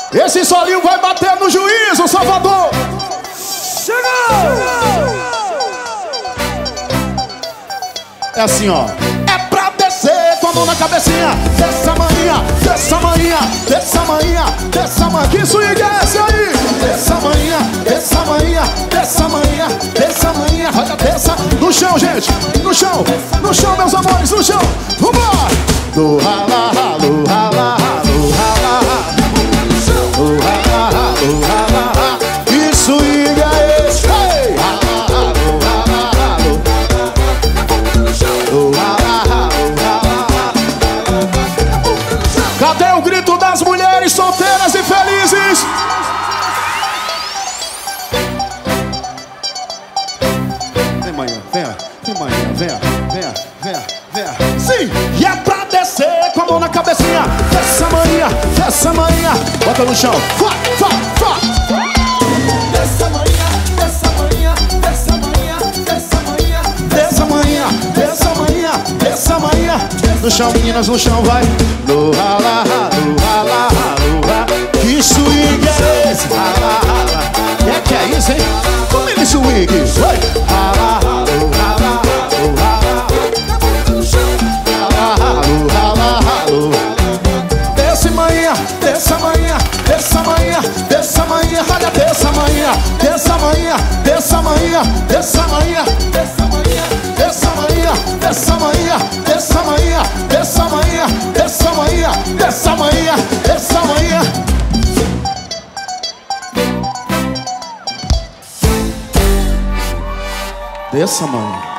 Esse solinho vai bater no juízo, Salvador. Chegou! É assim, ó. É pra descer com a mão na cabecinha. Dessa manhã, dessa manhã, dessa manhã, dessa manhã. Que swing é esse aí? Dessa manhã, dessa manhã, dessa manhã, dessa manhã. Olha, dessa. No chão, gente. No chão, meus amores, no chão. Vambora! Do rala, ralo, rala, ralo, rala, do rala, ralo, rala, rala. Que swing é esse? Hey! Rala, ralo, rala, ralo. Do rala, ralo, rala, rala. Cadê o grito das mulheres solteiras e felizes? Vem manhã, venha, vem manhã, venha, venha, venha, venha. Sim, e é pra descer com a mão na cabecinha. Dessa manhã, dessa manhã. Bota no chão, fá, fá, fá. Dessa manhã, dessa manhã, dessa manhã, dessa manhã, dessa manhã, dessa manhã, dessa manhã. No chão, meninas, no chão, vai. No rala, ralo, rala, ralo, rala. Que swing é esse? Rala, rala. Que é isso, hein? Como ele swing? Vai. Rala, ralo, rala, ralo, rala. Rala, ralo, rala, ralo. Dessa manhã, dessa manhã, dessa manhã, dessa manhã. Olha, dessa manhã, dessa manhã, dessa manhã, dessa manhã, dessa manhã, dessa manhã, dessa manhã, dessa manhã, dessa manhã, dessa manhã, dessa manhã, dessa manhã. Dessa manhã.